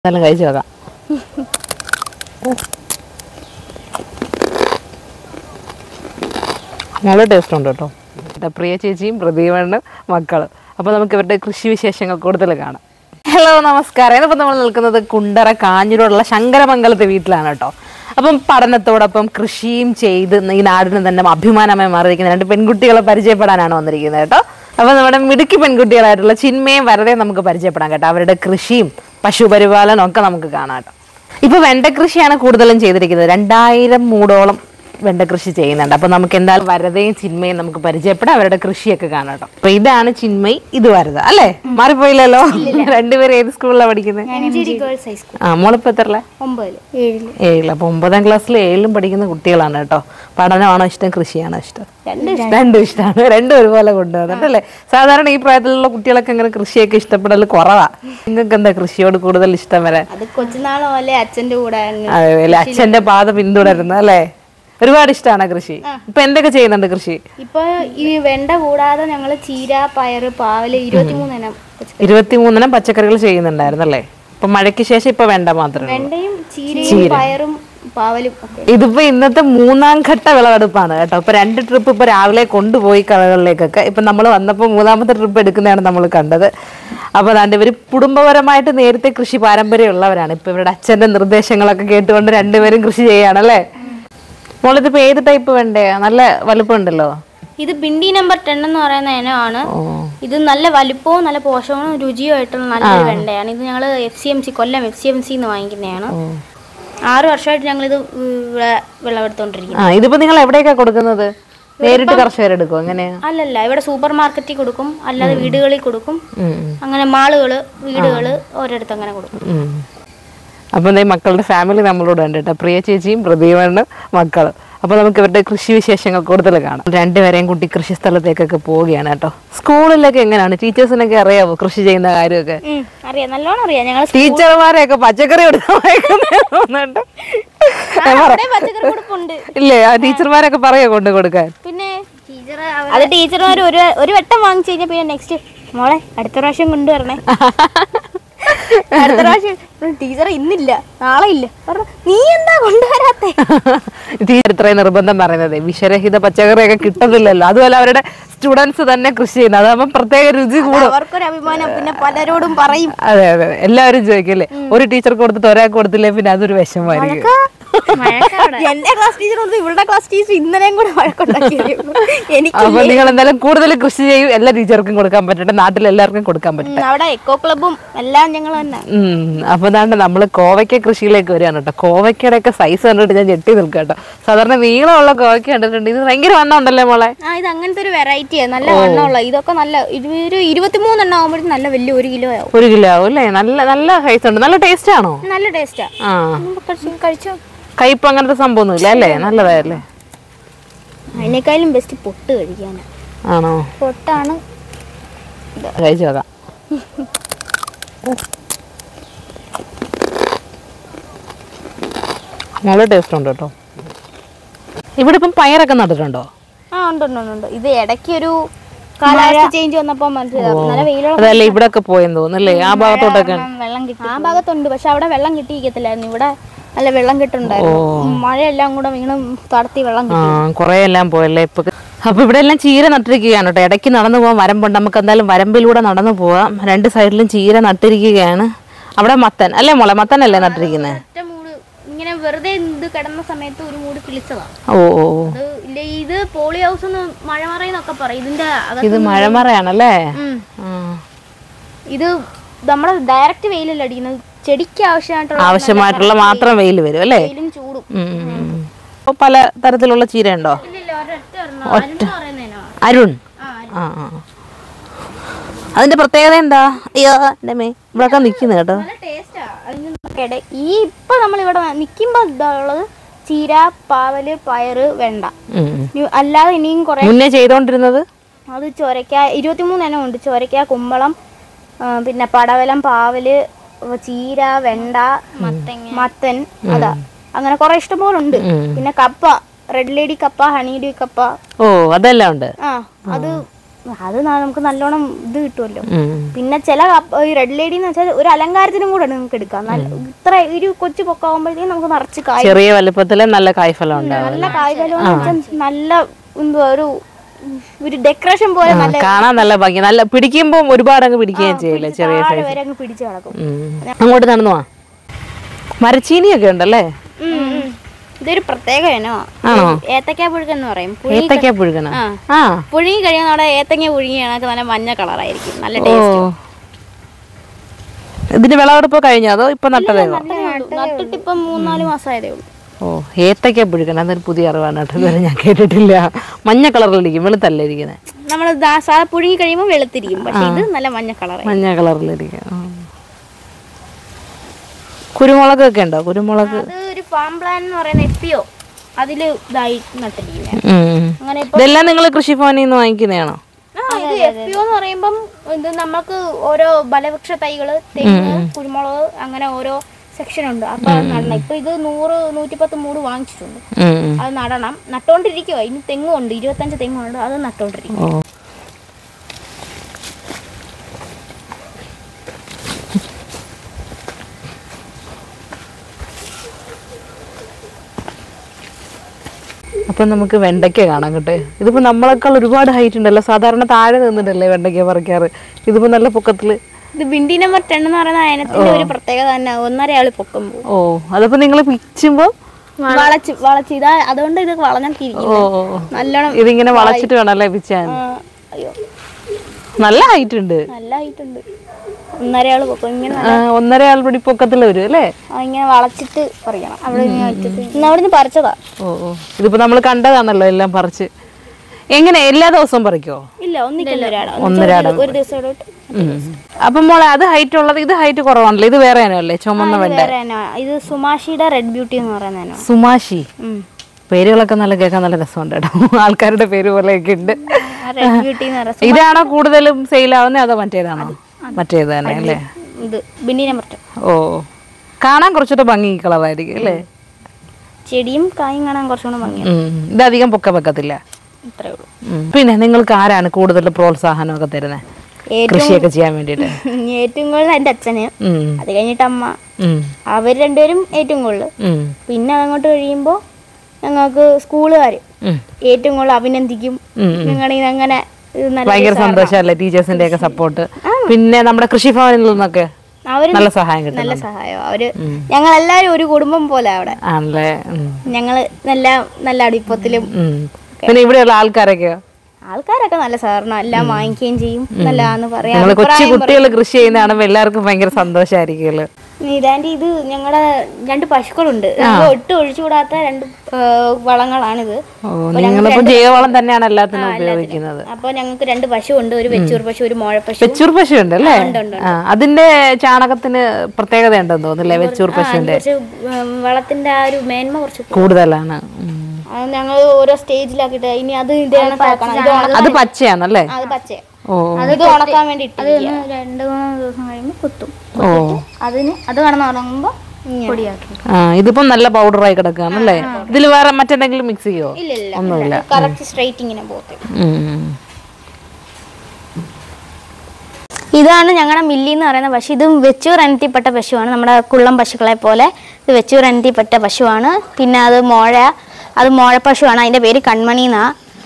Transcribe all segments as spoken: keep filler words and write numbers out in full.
കഴിച്ചു നോക്കാം. നല്ല ടേസ്റ്റ് ഉണ്ട് കേട്ടോ. പ്രിയ ചേച്ചിയും പ്രദീപണ്ണും മക്കള്. അപ്പോൾ നമുക്ക് ഇവരുടെ കൃഷി വിശേഷങ്ങൾ കൂടുതൽ കാണാം. ഹലോ, നമസ്കാരം. ഇന്നിപ്പോൾ നമ്മൾ നിൽക്കുന്നത് കുണ്ടറ കാഞ്ഞിരോടുള്ള ശങ്കരമംഗലത്തെ വീട്ടിലാണ് കേട്ടോ. അപ്പം പഠനത്തോടൊപ്പം കൃഷിയും ചെയ്ത് ഈ നാടിന് തന്നെ അഭിമാനമായി മാറിയിരിക്കുന്ന രണ്ട് പെൺകുട്ടികളെ പരിചയപ്പെടാനാണ് വന്നിരിക്കുന്നത് കേട്ടോ. അപ്പോൾ നമ്മുടെ മിടുക്കി പെൺകുട്ടികളായിട്ടുള്ള ചിന്മയും വരതയും നമുക്ക് പരിചയപ്പെടാം കേട്ടോ. അവരുടെ കൃഷിയും പശുപരിപാലനം ഒക്കെ നമുക്ക് കാണാം കേട്ടോ. ഇപ്പൊ വെണ്ട കൃഷിയാണ് കൂടുതലും ചെയ്തിരിക്കുന്നത്. രണ്ടായിരം മൂടോളം വെണ്ട കൃഷി ചെയ്യുന്നുണ്ട്. അപ്പൊ നമുക്ക് എന്തായാലും വരതയും ചിന്മയും നമുക്ക് പരിചയപ്പെടാം, അവരുടെ കൃഷിയൊക്കെ കാണാം കേട്ടോ. അപ്പൊ ഇതാണ് ചിന്മയി, ഇത് വരത അല്ലേ? മാറിപ്പോയില്ലല്ലോ. രണ്ടുപേരും ഏത് സ്കൂളിലാണ് പഠിക്കുന്നത്? ആ, മോളിപ്പോ എത്രല്ല? ഏഴില്. അപ്പൊ ഒമ്പതാം ക്ലാസ്സിൽ ഏഴിലും പഠിക്കുന്ന കുട്ടികളാണ് കേട്ടോ. പഠനമാണോ ഇഷ്ടം, കൃഷിയാണോ ഇഷ്ടം? രണ്ടും ഇഷ്ടമാണ്. രണ്ടും ഒരുപോലെ കൊണ്ടുപോകുന്നുണ്ടല്ലേ. സാധാരണ ഈ പ്രായത്തിലുള്ള കുട്ടികളൊക്കെ ഇങ്ങനെ കൃഷിയൊക്കെ ഇഷ്ടപ്പെടൽ കുറവാ. നിങ്ങൾക്ക് എന്താ കൃഷിയോട് കൂടുതൽ ഇഷ്ടം വരാൻ? അച്ഛന്റെ കൂടെ അച്ഛന്റെ പാത പിന്തുടരുന്ന അല്ലേ? ഒരുപാട് ഇഷ്ടമാണ് കൃഷി. ഇപ്പൊ എന്തൊക്കെ ചെയ്യുന്നുണ്ട് കൃഷി? ഇപ്പൊ ഈ വെണ്ട കൂടാതെ ഞങ്ങള് ചീര, പയറ്, പാവല് ഇരുപത്തിമൂന്നെണ്ണം ഇരുപത്തിമൂന്നെണ്ണം പച്ചക്കറികൾ ചെയ്യുന്നുണ്ടായിരുന്നല്ലേ? ഇപ്പൊ മഴയ്ക്ക് ശേഷം ഇപ്പൊ വെണ്ട മാത്രമേ. വെണ്ടയും ചീരയും പയറും പാവലും. ഇതിപ്പോ ഇന്നത്തെ മൂന്നാം ഘട്ട വിളവെടുപ്പാണ് കേട്ടോ. ഇപ്പൊ രണ്ട് ട്രിപ്പ് ഇപ്പൊ രാവിലെ കൊണ്ടുപോയി കടകളിലേക്കൊക്കെ. ഇപ്പൊ നമ്മൾ വന്നപ്പോ മൂന്നാമത്തെ ട്രിപ്പ് എടുക്കുന്നതാണ് നമ്മൾ കണ്ടത്. അപ്പൊ അതാണ്ട് ഇവര് കുടുംബപരമായിട്ട് നേരത്തെ കൃഷി പാരമ്പര്യമുള്ളവരാണ്. ഇപ്പൊ ഇവരുടെ അച്ഛന്റെ നിർദ്ദേശങ്ങളൊക്കെ കേട്ടുകൊണ്ട് രണ്ടുപേരും കൃഷി ചെയ്യാണല്ലേ? മോളിതിപ്പോ ഏത് ടൈപ്പ് വെണ്ടയാ? നല്ല വലുപ്പം ഉണ്ടല്ലോ. ഇത് ബിണ്ടി നമ്പർ ടെൻ എന്ന് പറയുന്ന ഇനമാണ്. ഇത് നല്ല വലിപ്പവും നല്ല പോഷകവും രുചിയും ആയിട്ടുള്ള നല്ലൊരു വെണ്ടയാണ്. ഇത് ഞങ്ങൾ F C M C Kollam F C M C എന്ന് വാങ്ങിക്കുന്നതാണ്. ആറു വർഷമായിട്ട് ഞങ്ങൾ ഇത് വിളവെടുത്തോണ്ടിരിക്കുന്നത്. ഇതിപ്പോ നിങ്ങൾ എവിടെയൊക്കെ കൊടുക്കുന്നത്? നേരിട്ട് കർഷകരെടുക്കും എങ്ങനെയാ? അല്ലല്ല, ഇവിടെ സൂപ്പർ മാർക്കറ്റിൽ കൊടുക്കും, അല്ലാതെ വീടുകളിൽ കൊടുക്കും. അങ്ങനെ മാളുകള്, വീടുകള് ഓരോരുത്തർ അങ്ങനെ കൊടുക്കും. അപ്പൊ എന്താ മക്കളുടെ ഫാമിലി നമ്മളോട് ഉണ്ട് കേട്ടോ. പ്രിയ ചേച്ചിയും പ്രദീപണ്ണും മക്കള്. അപ്പൊ നമുക്ക് ഇവരുടെ കൃഷി വിശേഷങ്ങൾ കൂടുതൽ കാണാം. രണ്ടുപേരെയും കുട്ടി കൃഷി സ്ഥലത്തേക്കൊക്കെ പോവുകയാണ് കേട്ടോ. സ്കൂളിലൊക്കെ എങ്ങനെയാണ്? ടീച്ചേഴ്സിനൊക്കെ അറിയാവോ കൃഷി ചെയ്യുന്ന കാര്യമൊക്കെ? അറിയാം, നല്ലോണം അറിയാം. ഞങ്ങൾ ടീച്ചർമാരെയൊക്കെ പച്ചക്കറി ഇല്ലേ? ആ ടീച്ചർമാരൊക്കെ പറയോ കൊണ്ട് കൊടുക്കാൻ? പിന്നെ അത് ടീച്ചർമാർ ഒരു ഒരു വട്ടം വാങ്ങിച്ചു കഴിഞ്ഞാൽ പിന്നെ നെക്സ്റ്റ് മോളെ അടുത്ത പ്രാവശ്യം കൊണ്ടുവരണേ, അടുത്ത പ്രാവശ്യം ടീച്ചർ ഇന്നില്ല നാളെ ഇല്ല പറഞ്ഞു, നീ എന്താ കൊണ്ടുവരാത്തെ? ടീച്ചർ ഇത്രയും നിർബന്ധം പറയുന്നത് വിഷരഹിത പച്ചക്കറിയൊക്കെ കിട്ടുന്നില്ലല്ലോ. അതുപോലെ അവരുടെ സ്റ്റുഡൻസ് തന്നെ കൃഷി ചെയ്യുന്നത്, അതാവുമ്പോ പ്രത്യേക രുചി കൂടും, അവർക്കൊരു അഭിമാനം. പിന്നെ പലരോടും പറയും. അതെ അതെ, എല്ലാവരും ചോദിക്കല്ലേ. ഒരു ടീച്ചർ കൊടുത്തിട്ട് ഒരാൾക്ക് കൊടുത്തില്ലേ പിന്നെ അതൊരു വിഷമമായിരിക്കും. എന്റെ ക്ലാസ് ടീച്ചർ കൊടുത്ത് ഇവളുടെ ക്ലാസ് ടീച്ചർ ഇന്നലെയും കൂടെ വഴക്കുണ്ടാക്കി. അപ്പൊ നിങ്ങൾ എന്തായാലും കൂടുതൽ കൃഷി ചെയ്യും, എല്ലാ ടീച്ചർക്കും കൊടുക്കാൻ പറ്റട്ടെ, നാട്ടിൽ എല്ലാവർക്കും കൊടുക്കാൻ പറ്റട്ടെ. അവിടെ എക്കോ ക്ലബും എല്ലാം ഞങ്ങൾ തന്നെ. ഉം അപ്പൊ അതാണ്ട് നമ്മള് കോവയ്ക്ക കൃഷിയിലേക്ക് വരികയാണ് കേട്ടോ. കോവയ്ക്കയുടെ ഒക്കെ സൈസ് കണ്ടിട്ട് ഞാൻ ഞെട്ടി നിൽക്കുക കേട്ടോ. സാധാരണ നീളമുള്ള കോവയ്ക്ക കണ്ടിട്ടുണ്ട്, ഇത് ഭയങ്കര വണ്ണം ഉണ്ടല്ലേ മോളെ? ആ, ഇത് അങ്ങനത്തെ ഒരു വെറൈറ്റിയാണ്, നല്ല വണ്ണമുള്ള. ഇതൊക്കെ നല്ല ഒരു ഇരുപത്തിമൂന്നെണ്ണം ആകുമ്പോഴത്തേക്കും നല്ല വലിയ ഒരു കിലോ ആവും. ഒരു കിലോ ആവും അല്ലേ? നല്ല നല്ല സൈസ് ഉണ്ട്. നല്ല ടേസ്റ്റ് ആണോ? നല്ല ടേസ്റ്റാ. ആ, കഴിച്ചോ? കയ്പ് അങ്ങനത്തെ സംഭവം ഇല്ല അല്ലേ? നല്ലതായല്ലേ? അതിനേക്കാളും ബെസ്റ്റ് പൊട്ട് കഴിക്കാനാ. ആണോ? പൊട്ടാണ്. കഴിച്ചു നോക്കാം. നല്ല ടേസ്റ്റ് ഉണ്ട് കേട്ടോ. ഇവിടെ ഇപ്പം പയറൊക്കെ നട്ടിട്ടുണ്ടോ? ആ, ഉണ്ട് ഉണ്ട് ഉണ്ട്. ഇത് ഇടയ്ക്ക് ഒരു കാലാവസ്ഥ ചേഞ്ച് വന്നപ്പോ അതല്ലേ ഇവിടെ ഒക്കെ പോയെന്ന് തോന്നുന്നല്ലേ? ആ ഭാഗത്തോട്ടൊക്കെ വെള്ളം കിട്ടി. ആ ഭാഗത്തുണ്ട്, പക്ഷെ അവിടെ വെള്ളം കിട്ടിയിരിക്കത്തില്ലായിരുന്നു. ഇവിടെ നല്ല വെള്ളം കിട്ടുന്നുണ്ടായിരുന്നു. മഴയെല്ലാം കൂടെ വീണ് തടത്തി വെള്ളം കിട്ടി. കൊറേ എല്ലാം പോയല്ലേ ഇപ്പൊ. അപ്പൊ ഇവിടെ എല്ലാം ചീര നട്ടിരിക്കുകയാണ് കേട്ടോ. ഇടയ്ക്ക് നടന്നു പോകാൻ വരമ്പുണ്ട്, നമുക്ക് എന്തായാലും വരമ്പിലൂടെ നടന്നു പോവാം. രണ്ട് സൈഡിലും ചീര നട്ടിരിക്കുകയാണ്. അവിടെ മത്തൻ അല്ലേ മോളെ? മത്തൻ അല്ലേ നട്ടിരിക്കുന്നത്? ഇങ്ങനെ വെറുതെ ഇത് കിടന്ന സമയത്ത് ഒരു മൂട് കിളിച്ചതാണ്. ഓ ഓ, ഇത് പോളി ഹൗസ് മഴമറയെന്നൊക്കെ പറയും. ഇതിന്റെ ഇത് മഴമറയാണല്ലേ? ഇത് നമ്മുടെ ഡയറക്റ്റ് വെയിലല്ല അടിക്കുന്നത്, ചെടിക്ക് ആവശ്യമായിട്ടുള്ള ആവശ്യമായിട്ടുള്ള മാത്രം വെയിൽ വരും അല്ലേ? ചൂടും. പല തരത്തിലുള്ള ചീര ഉണ്ടോ? അരുൺ. ആ ആ, അതിന്റെ പ്രത്യേകത എന്താ? അയ്യോ ഇവിടൊക്കെ നിക്കുന്നു കേട്ടോ. ഈ ഇപ്പൊ നമ്മളിവിടെ നിക്കുമ്പോ ഇതുള്ളത് ചീര, പാവല്, പയറ്, വെണ്ട. അല്ലാതെ ഇനിയും കുറെ മുന്നേ ചെയ്തോണ്ടിരുന്നത് അത് ചൊരക്ക ഇരുപത്തിമൂന്നെണ്ണം ഉണ്ട്. ചൊരക്ക, കുമ്പളം, പിന്നെ പടവലം, പാവല്, ചീര, വെണ്ട, മത്തൻ, അതാ അങ്ങനെ കുറെ ഇഷ്ടംപോലെ ഉണ്ട്. പിന്നെ കപ്പ, റെഡ് ലേഡി കപ്പ, ഹണി ഡി കപ്പ. ഓ, അതെല്ലാം ഉണ്ട്. ആ, അത് അത് ന- നമുക്ക് നല്ലോണം ഇത് കിട്ടുമല്ലോ. പിന്നെ ചില കപ്പ- ഈ റെഡ് ലേഡി എന്ന് വെച്ചാൽ ഒരു അലങ്കാരത്തിനും കൂടെ നമുക്ക് എടുക്കാം. നല്ല ഇത്ര ഒരു കൊച്ചു പൊക്കാവുമ്പോഴത്തേക്കും നമുക്ക് നിറച്ച് കായ്, ചെറിയ വലുപ്പത്തില് നല്ല കായ്ഫലം ഉണ്ടാവും. നല്ല കായ്ഫലം നല്ല എന്തുവാ ഒരു ഒരു ഡെക്കറേഷൻ പോലെ നല്ല കാണാൻ നല്ല ഭംഗി, നല്ല പിടിക്കുമ്പോ ഒരുപാട് അങ്ങ് പിടിക്കുകയും ചെയ്യില്ല, ചെറിയ താഴെ വരെ അങ്ങ് പിടിച്ചു കിടക്കും. അങ്ങോട്ട് നടന്നു പോവാ. മരച്ചീനിയൊക്കെ ഉണ്ടല്ലേ? ഇതൊരു പ്രത്യേക ഇനോ ഏത്തക്കാ പുഴുക്കൻ എന്ന് പറയും. ഏത്തക്കാ പുഴുക്കന? ആ, പുഴുങ്ങി കഴിയുന്ന അവിടെ ഏത്തങ്ങ പുഴുങ്ങിയാണ് നല്ല മഞ്ഞ കളറായിരിക്കും, നല്ല ടേസ്റ്റ്. ഇതിന്റെ വിളവെടുപ്പ് കഴിഞ്ഞോ അതോ ഇപ്പൊ നട്ടതേ? നട്ടിട്ട് ഇപ്പം മൂന്നാല് മാസമായതേ ഉള്ളൂ. ഓ, ഏത്തക്കാ പുഴുക്കൻ, അതൊരു പുതിയ അറിവാണ് കേട്ടോ, ഇതുവരെ ഞാൻ കേട്ടിട്ടില്ല. മഞ്ഞ കളറിലിരിക്കും, വെളുത്തല്ലേ ഇരിക്കുന്നത്? നമ്മൾ സാധാ പുഴുങ്ങി കഴിയുമ്പോൾ വെളുത്തിരിക്കും, പക്ഷെ ഇത് നല്ല മഞ്ഞ കളർ, മഞ്ഞ കളറിലിരിക്കും. കുരുമുളകൊക്കെ ഉണ്ടോ? കുരുമുളക് ഒരു ഫാം പ്ലാൻ എന്ന് പറയുന്ന എപ്പിയോ അതില് ഇതായി നട്ടിരിക്കുന്നത്. അങ്ങനെ ഇതെല്ലാം നിങ്ങൾ കൃഷിഭവനിൽ നിന്ന് വാങ്ങിക്കുന്നതാണോ? ഇത് എപ്പിയോ എന്ന് പറയുമ്പം ഇത് നമുക്ക് ഓരോ ബലവൃക്ഷ തൈകള്, തെങ്ങ്, കുരുമുളക്, അങ്ങനെ ഓരോ സെക്ഷൻ ഉണ്ട്. അപ്പൊ നടണം. ഇപ്പൊ ഇത് നൂറ് നൂറ്റിപ്പത്ത് മൂട് വാങ്ങിച്ചിട്ടുണ്ട്. അത് നടണം, നട്ടോണ്ടിരിക്കുക. ഇനി തെങ്ങുണ്ട്, ഇരുപത്തഞ്ച് തെങ്ങുണ്ട്, അത് നട്ടോണ്ടിരിക്കും. അപ്പൊ നമുക്ക് വെണ്ടയ്ക്ക കാണാം കേട്ടെ. ഇതിപ്പോ നമ്മളെക്കാൾ ഒരുപാട് ഹൈറ്റ് ഉണ്ടല്ലോ, സാധാരണ താഴെ നിന്നിട്ടല്ലേ വെണ്ടയ്ക്ക പറിക്കാറ്, ഇതിപ്പോ നല്ല പൊക്കത്തില്. ഇത് ബിണ്ടി നമ്പർ ടെൻ എന്ന് പറയുന്ന അയനത്തിന്റെ ഒരു പ്രത്യേകത തന്നെ, ഒന്നര ആള് പൊക്കം പോകും. ഓ, അതപ്പോ നിങ്ങൾ പിച്ചുമ്പോ വളച്ച് വളച്ച് ഇതാ, അതുകൊണ്ട് ഇത് വളഞ്ഞിരിക്കും നല്ലോണം. ഇതിങ്ങനെ വളച്ചിട്ട് വേണല്ലേ പിച്ചാൻ? അയ്യോ, നല്ല ഹൈറ്റ് ഉണ്ട്, നല്ല ഹൈറ്റ് ഉണ്ട്. ഒന്നര ആള് പൊക്കം ഇങ്ങനെ, ഒന്നര ആൾ പിടി പൊക്കത്തിൽ വരും അല്ലേ? ഇങ്ങനെ വളച്ചിട്ട് പറിക്കണം. അവിടെ നിന്ന് പറിച്ചതാ. ഓ ഓ, ഇതിപ്പോ നമ്മൾ കണ്ടതാണല്ലോ എല്ലാം പറിച്ച്. എങ്ങനെ എല്ലാ ദിവസവും പറിക്കോ? ഇല്ല, ഒന്നിക്കൊന്നരാടം, ഒന്നരാടം ഒരു ദിവസം. അപ്പൊ മോളെ അത് ഹൈറ്റ് ഉള്ളത്, ഇത് ഹൈറ്റ് കുറവാണല്ലോ, ഇത് വേറെ അല്ലേ? ചുമന്ന വെണ്ട. ഇത് സുമാഷിയുടെ റെഡ് ബ്യൂട്ടി എന്ന് പറയുന്ന. സുമാഷി, പേരുകളൊക്കെ നല്ല കേൾക്കാൻ നല്ല രസമുണ്ട് കേട്ടോ, ആൾക്കാരുടെ പേര് പോലെയൊക്കെ ഉണ്ട്. റെഡ് ബ്യൂട്ടി എന്ന് പറയുന്നത് ഇതാണോ കൂടുതലും സെയിൽ ആവുന്നത് അതോ മറ്റേതാണോ? മറ്റേത് തന്നെ അല്ലേ? ഇത് ബിന്നി നമ്പർ. ഓ, കാണാൻ കുറച്ചുകൂടെ ഭംഗി കളറായിരിക്കും അല്ലേ? ചെടിയും കായും കാണാൻ കുറച്ചുകൂടെ ഭംഗിയാണ്. ഇത് അധികം പൊക്ക വെക്കത്തില്ല. ഇത്രേ ഉള്ളൂ. പിന്നെ നിങ്ങൾക്ക് ആരാണ് കൂടുതൽ പ്രോത്സാഹനം ഒക്കെ തരുന്നത് കൃഷിയൊക്കെ ചെയ്യാൻ വേണ്ടിട്ട്? ഏറ്റവും കൂടുതൽ എന്റെ അച്ഛന്, അത് കഴിഞ്ഞിട്ട് അമ്മ, അവർ രണ്ടുപേരും ഏറ്റവും കൂടുതൽ. പിന്നെ അങ്ങോട്ട് കഴിയുമ്പോ ഞങ്ങൾക്ക് സ്കൂളുകാര് ഏറ്റവും കൂടുതൽ അഭിനന്ദിക്കും. നിങ്ങളുടെ അങ്ങനെ ഭയങ്കര സന്തോഷമല്ലേ ടീച്ചേഴ്സിന്റെ ഒക്കെ സപ്പോർട്ട്? പിന്നെ നമ്മുടെ കൃഷിഭവനിൽ നിന്നൊക്കെ നല്ല സഹായം കിട്ടും. നല്ല സഹായം. അവര് ഞങ്ങൾ എല്ലാരും ഒരു കുടുംബം പോലെ അവിടെ ആണല്ലേ. ഞങ്ങള് നല്ല നല്ല അടുപ്പത്തിലും. പിന്നെ ഇവിടെയുള്ള ആൾക്കാരൊക്കെയോ? ആൾക്കാരൊക്കെ നല്ല സഹകരണം, എല്ലാം വാങ്ങിക്കുകയും ചെയ്യും. നല്ലതാന്ന് പറയാം. കൊച്ചു കുട്ടികൾ കൃഷി ചെയ്യുന്നതാണെങ്കിൽ എല്ലാവർക്കും ഭയങ്കര സന്തോഷമായിരിക്കുമല്ലോ. ഇതാൻ്റെ ഇത് ഞങ്ങളുടെ രണ്ട് പശുക്കളുണ്ട്, ഒട്ടും ഒഴിച്ചുകൂടാത്ത രണ്ട് വളങ്ങളാണിത്. ജൈവവളം തന്നെയാണ് എല്ലാത്തിനും ഉപയോഗിക്കുന്നത്. അപ്പൊ ഞങ്ങൾക്ക് രണ്ട് പശു ഉണ്ട്, ഒരു വെച്ചൂർ പശു, ഒരു മോഴ പശു. വെച്ചൂർ പശു ഉണ്ട് അല്ലേ? അതിന്റെ ചാണകത്തിന് പ്രത്യേകത ഉണ്ടെന്ന് തോന്നുന്നില്ലേ? വെച്ചൂർ പശുവിന്റെ വളത്തിന്റെ ആ ഒരു മേന്മ കുറച്ച് കൂടുതലാണ്. ഞങ്ങൾ ഓരോ സ്റ്റേജിലാക്കിട്ട് ഇനി അത് അത് പച്ചയാണല്ലേ? അത് പച്ച, അത് ഉണക്കാൻ വേണ്ടി രണ്ട് മൂന്ന് ദിവസം കഴിയുമ്പോൾ കുത്തും. അതിന് അത് കടന്ന് ഉറങ്ങുമ്പോ പൊടിയാക്കി. ഇതിപ്പോ നല്ല പൗഡറായി കിടക്കുകയാണല്ലേ? ഇതിൽ വേറെ മറ്റെന്തെങ്കിലും മിക്സ് ചെയ്യോ? ഒന്നുമില്ല, കറക്റ്റ് സ്ട്രൈറ്റ് ഇങ്ങനെ പോകത്തെ. ഇതാണ് ഞങ്ങളുടെ മില്ലി എന്ന് പറയുന്ന പശു. ഇത് വെച്ചൂർ ഇനത്തിൽപ്പെട്ട പശുവാണ്, നമ്മുടെ കുള്ളം പശുക്കളെ പോലെ. ഇത് വെച്ചൂർ ഇനത്തിൽപ്പെട്ട പശുവാണ്. പിന്നെ അത് മോഴ, അത് മോഴ പശുവാണ്, അതിൻ്റെ പേര് കൺമണി എന്നാ.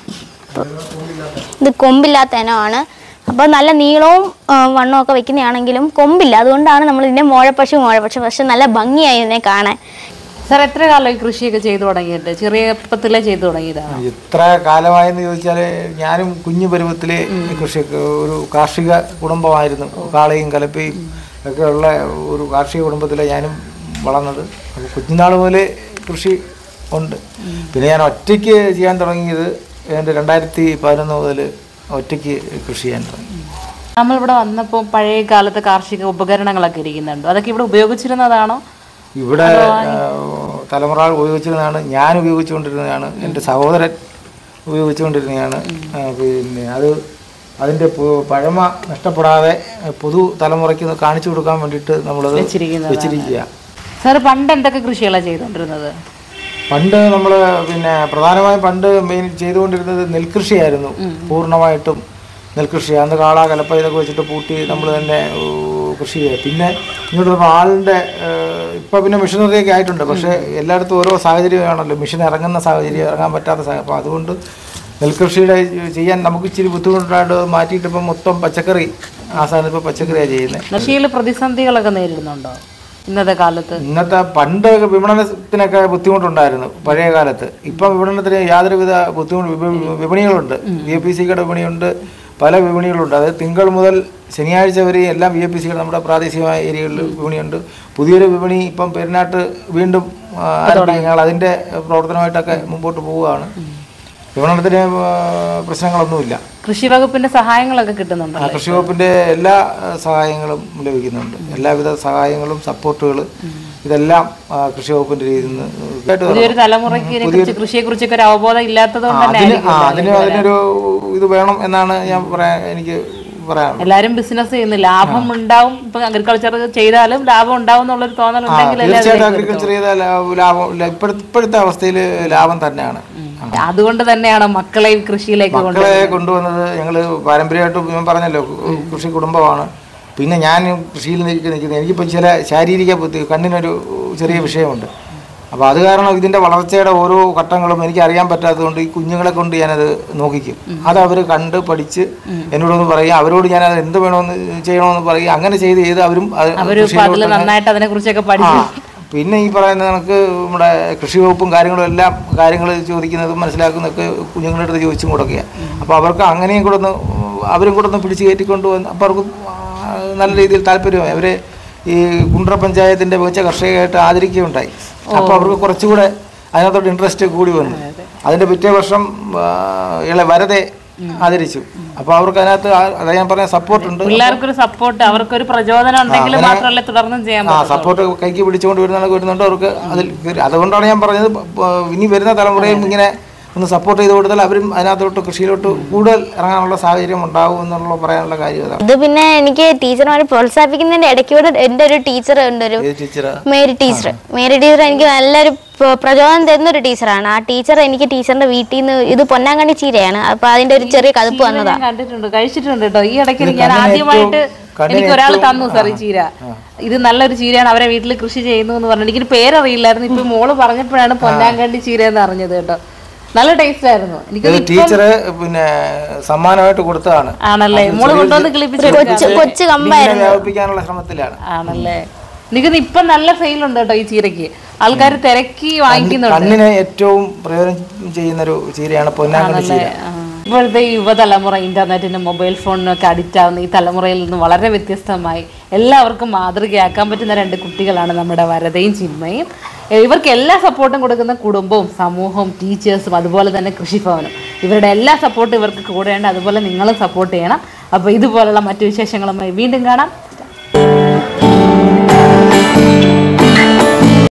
ഇത് കൊമ്പില്ലാത്ത ഇനമാണ്. അപ്പോൾ നല്ല നീളവും വണ്ണവും ഒക്കെ വെക്കുന്നതാണെങ്കിലും കൊമ്പില്ല, അതുകൊണ്ടാണ് നമ്മൾ ഇതിൻ്റെ മോഴപ്പശു മോഴപ്പശു. പക്ഷെ നല്ല ഭംഗിയായി ഇതിനെ കാണാൻ. സാർ എത്ര കാലമായി കൃഷിയൊക്കെ ചെയ്തു തുടങ്ങിയിട്ട്? ചെറിയപ്പത്തിലേ ചെയ്തു തുടങ്ങിയതാണ്? ഇത്ര കാലമായെന്ന് ചോദിച്ചാൽ ഞാനും കുഞ്ഞു പരുവത്തിലെ കൃഷിയൊക്കെ ഒരു കാർഷിക കുടുംബമായിരുന്നു. കാളയും കലപ്പയും ഒക്കെ ഉള്ള ഒരു കാർഷിക കുടുംബത്തിലെ ഞാനും വളർന്നത്. അപ്പോൾ കുഞ്ഞുനാൾ മുതലേ കൃഷി ഉണ്ട്. പിന്നെ ഞാൻ ഒറ്റയ്ക്ക് ചെയ്യാൻ തുടങ്ങിയത് എൻ്റെ രണ്ടായിരത്തി പതിനൊന്ന് മുതൽ ഒറ്റയ്ക്ക് കൃഷി ചെയ്യാൻ തുടങ്ങി. നമ്മളിവിടെ വന്നപ്പോൾ പഴയ കാലത്തെ കാർഷിക ഉപകരണങ്ങളൊക്കെ ഇരിക്കുന്നുണ്ടോ? അതൊക്കെ ഇവിടെ ഉപയോഗിച്ചിരുന്നതാണോ? ഇവിടെ തലമുറ ഉപയോഗിച്ചിരുന്നതാണ്, ഞാൻ ഉപയോഗിച്ചുകൊണ്ടിരുന്നതാണ്, എൻ്റെ സഹോദരൻ ഉപയോഗിച്ചുകൊണ്ടിരുന്നതാണ്. പിന്നെ അത് അതിൻ്റെ പഴമ നഷ്ടപ്പെടാതെ പുതു തലമുറയ്ക്ക് കാണിച്ചു കൊടുക്കാൻ വേണ്ടിയിട്ട് നമ്മളത് വെച്ചിരിക്കുക. സാർ പണ്ട് എന്തൊക്കെ കൃഷികളാണ് ചെയ്തുകൊണ്ടിരുന്നത്? പണ്ട് നമ്മൾ പിന്നെ പ്രധാനമായും പണ്ട് മെയിൻ ചെയ്തുകൊണ്ടിരുന്നത് നെൽകൃഷിയായിരുന്നു പൂർണ്ണമായിട്ടും. നെൽകൃഷി, അന്ന് കാള കലപ്പ ഇതൊക്കെ വെച്ചിട്ട് പൂട്ടി നമ്മൾ തന്നെ കൃഷി ചെയ്യുക. പിന്നെ ഇങ്ങോട്ട് വരുമ്പോൾ ആളിൻ്റെ ഇപ്പം പിന്നെ മെഷീനറിയൊക്കെ ആയിട്ടുണ്ട്. പക്ഷേ എല്ലായിടത്തും ഓരോ സാഹചര്യമാണല്ലോ, മെഷീൻ ഇറങ്ങുന്ന സാഹചര്യം, ഇറങ്ങാൻ പറ്റാത്ത സാഹചര്യം. അപ്പോൾ അതുകൊണ്ട് നെൽകൃഷിയുടെ ചെയ്യാൻ നമുക്ക് ഇച്ചിരി ബുദ്ധിമുട്ടായിട്ട് മാറ്റിയിട്ട് ഇപ്പം മൊത്തം പച്ചക്കറി, ആ സാധനം ഇപ്പോൾ പച്ചക്കറിയാണ് ചെയ്യുന്നത്. കൃഷിയിൽ പ്രതിസന്ധികളൊക്കെ നേരിടുന്നുണ്ടോ ഇന്നത്തെ കാലത്ത്? ഇന്നത്തെ പണ്ട് വിപണനത്തിനൊക്കെ ബുദ്ധിമുട്ടുണ്ടായിരുന്നു പഴയ കാലത്ത്. ഇപ്പം വിപണനത്തിന് യാതൊരുവിധ ബുദ്ധിമുട്ട്, വിപണികളുണ്ട്, വി എ പി സിയുടെ വിപണിയുണ്ട്, പല വിപണികളുണ്ട്. അതായത് തിങ്കൾ മുതൽ ശനിയാഴ്ച വരെ എല്ലാം വി എ പി സികൾ നമ്മുടെ പ്രാദേശികമായ ഏരിയകളിൽ വിപണിയുണ്ട്. പുതിയൊരു വിപണി ഇപ്പം പെരുന്നാട്ട് വീണ്ടും ഞങ്ങൾ അതിൻ്റെ പ്രവർത്തനമായിട്ടൊക്കെ മുമ്പോട്ട് പോവുകയാണ്. വിപണനത്തിന് പ്രശ്നങ്ങളൊന്നുമില്ല. കൃഷി വകുപ്പിന്റെ സഹായങ്ങളൊക്കെ കിട്ടുന്നുണ്ട്? കൃഷി വകുപ്പിന്റെ എല്ലാ സഹായങ്ങളും ലഭിക്കുന്നുണ്ട്. എല്ലാവിധ സഹായങ്ങളും സപ്പോർട്ടുകൾ ഇതെല്ലാം കൃഷി വകുപ്പിന്റെ രീതിയിൽ നിന്ന് പുതിയൊരു തലമുറയ്ക്ക് കൃഷിയെ കുറിച്ചൊക്കെ ഒരു അവബോധം ഇല്ലാത്തത് അതിന് അതിനൊരു ഇത് വേണം എന്നാണ് ഞാൻ പറയാൻ എനിക്ക് പറയാം. എല്ലാരും ബിസിനസ് ചെയ്യുന്നു, ലാഭം ഉണ്ടാവും. ഇപ്പൊ അഗ്രികൾച്ചർ ചെയ്താലും ലാഭം ഉണ്ടാവും എന്നുള്ളൊരു തോന്നലുണ്ടെങ്കിൽ തീർച്ചയായിട്ടും അഗ്രികൾച്ചർ ചെയ്താൽ ലാഭം ഇപ്പോഴത്തെ അവസ്ഥയിൽ ലാഭം തന്നെയാണ്. അതുകൊണ്ട് തന്നെയാണ് മക്കളെ കൃഷിയിലേക്ക് മക്കളെ കൊണ്ടുവന്നത്. ഞങ്ങൾ പാരമ്പര്യമായിട്ട് ഞാൻ പറഞ്ഞല്ലോ കൃഷി കുടുംബമാണ്. പിന്നെ ഞാൻ കൃഷിയിൽ നിൽക്കുന്നത് എനിക്കിപ്പോൾ ചില ശാരീരിക ബുദ്ധി, കണ്ണിനൊരു ചെറിയ വിഷയമുണ്ട്. അപ്പോൾ അത് കാരണം ഇതിൻ്റെ വളർച്ചയുടെ ഓരോ ഘട്ടങ്ങളും എനിക്ക് അറിയാൻ പറ്റാത്തതുകൊണ്ട് ഈ കുഞ്ഞുങ്ങളെ കൊണ്ട് ഞാനത് നോക്കിക്കും. അത് അവർ കണ്ട് പഠിച്ച് എന്നോടൊന്ന് പറയുക, അവരോട് ഞാനത് എന്ത് വേണമെന്ന് ചെയ്യണമെന്ന് പറയുക. അങ്ങനെ ചെയ്ത് ചെയ്ത് അവരും നന്നായിട്ട് അതിനെക്കുറിച്ചൊക്കെ പഠിച്ചു. പിന്നെ ഈ പറയുന്ന കണക്ക് നമ്മുടെ കൃഷി വകുപ്പും കാര്യങ്ങളും എല്ലാം കാര്യങ്ങൾ ചോദിക്കുന്നതും മനസ്സിലാക്കുന്നതൊക്കെ കുഞ്ഞുങ്ങളുടെ അടുത്ത് ചോദിച്ചും കൊടുക്കുകയാണ്. അപ്പോൾ അവർക്ക് അങ്ങനെയും കൂടെ ഒന്ന് അവരും കൂടെ ഒന്ന് പിടിച്ച് കയറ്റിക്കൊണ്ട് വന്ന് അപ്പോൾ അവർക്ക് നല്ല രീതിയിൽ താല്പര്യമായി. അവരെ ഈ കുണ്ട്ര പഞ്ചായത്തിൻ്റെ മികച്ച കർഷകയായിട്ട് ആദരിക്കുകയുണ്ടായി. അപ്പോൾ അവർക്ക് കുറച്ചുകൂടെ അതിനകത്തോട്ട് ഇൻട്രസ്റ്റ് കൂടി വന്നു. അതിൻ്റെ പിറ്റേ വർഷം ഇള വരതെ ആദരിച്ചു. അപ്പോൾ അവർക്ക് അതിനകത്ത് അതാ ഞാൻ പറഞ്ഞ സപ്പോർട്ട് ഉണ്ട്. പിള്ളേർക്കൊരു സപ്പോർട്ട്, അവർക്കൊരു പ്രചോദനം ഉണ്ടെങ്കിൽ മാത്രമല്ലേ തുടർന്നും ചെയ്യാൻ. ആ സപ്പോർട്ട് കൈക്ക് പിടിച്ചുകൊണ്ട് വരുന്ന വരുന്നുണ്ട് അവർക്ക് അതിൽ. അതുകൊണ്ടാണ് ഞാൻ പറഞ്ഞത് ഇനി വരുന്ന തലമുറയും ഇങ്ങനെ ഒന്ന് സപ്പോർട്ട് ചെയ്ത് കൊടുത്താൽ അവരും അതിനകത്തോട്ട് കൃഷിയിലോട്ട് കൂടുതൽ ഇറങ്ങാനുള്ള സാഹചര്യം ഉണ്ടാവും എന്നുള്ള പറയാനുള്ള കാര്യം അതാണ്. ഇത് പിന്നെ എനിക്ക് ടീച്ചർമാരെ പ്രോത്സാഹിപ്പിക്കുന്നതിന്റെ ഇടയ്ക്കൂടെ എൻ്റെ ഒരു ടീച്ചർ ഉണ്ട്, ഒരു മേരി ടീച്ചർ. മേരി ടീച്ചർ എനിക്ക് നല്ലൊരു പ്രചോദനം തരുന്നൊരു ടീച്ചറാണ്. ആ ടീച്ചർ എനിക്ക് ടീച്ചറിന്റെ വീട്ടിൽ നിന്ന്, ഇത് പൊന്നാങ്കണ്ണി ചീരയാണ്, അപ്പൊ അതിന്റെ ഒരു ചെറിയ കതുപ്പ് വന്നതാണ്. കണ്ടിട്ടുണ്ട്, കഴിച്ചിട്ടുണ്ട് കേട്ടോ. ഈ ഇടയ്ക്ക് ഞാൻ ആദ്യമായിട്ട് എനിക്ക് ഒരാൾ തന്നു സാർ ഈ ചീര, ഇത് നല്ലൊരു ചീരയാണ്, അവരെ വീട്ടിൽ കൃഷി ചെയ്യുന്നു എന്ന് പറഞ്ഞു. എനിക്കൊരു പേരറിയില്ലായിരുന്നു. ഇപ്പൊ മോള് പറഞ്ഞപ്പോഴാണ് പൊന്നാങ്കണ്ണി ചീര എന്ന് അറിഞ്ഞത് കേട്ടോ. നല്ല ടേസ്റ്റ് ആയിരുന്നു. എനിക്ക് ടീച്ചറ് പിന്നെ സമ്മാനമായിട്ട് കൊടുത്തതാണ്. ആണല്ലേ? മോള് കൊണ്ടുവന്ന് കിളിപ്പിച്ചു കൊച്ചു കമ്പായിരുന്നു, വ്യാപിപ്പിക്കാനുള്ള ശ്രമത്തിലാണ്. ആണല്ലേ? എനിക്ക് ഇപ്പൊ നല്ല സെയിലുണ്ട് കേട്ടോ ഈ ചീരക്ക്. ആൾക്കാർ തിരക്കി വാങ്ങിക്കുന്നുണ്ട്. കണ്ണിന് ഏറ്റവും പ്രയോജനം ചെയ്യുന്നൊരു ചീരയാണ് പൊന്നാങ്കണ്ണി ചീര. ഇപ്പോഴത്തെ യുവതലമുറ ഇന്റർനെറ്റിനും മൊബൈൽ ഫോണിനും ഒക്കെ അഡിക്റ്റ് ആവുന്ന ഈ തലമുറയിൽ നിന്ന് വളരെ വ്യത്യസ്തമായി എല്ലാവർക്കും മാതൃകയാക്കാൻ പറ്റുന്ന രണ്ട് കുട്ടികളാണ് നമ്മുടെ വരദയും ചിന്മയും. ഇവർക്ക് എല്ലാ സപ്പോർട്ടും കൊടുക്കുന്ന കുടുംബവും സമൂഹവും ടീച്ചേഴ്സും അതുപോലെ തന്നെ കൃഷിഭവനും. ഇവരുടെ എല്ലാ സപ്പോർട്ടും ഇവർക്ക് കൂടെയുണ്ട്. അതുപോലെ നിങ്ങളും സപ്പോർട്ട് ചെയ്യണം. അപ്പോൾ ഇതുപോലുള്ള മറ്റു വിശേഷങ്ങളുമായി വീണ്ടും കാണാം.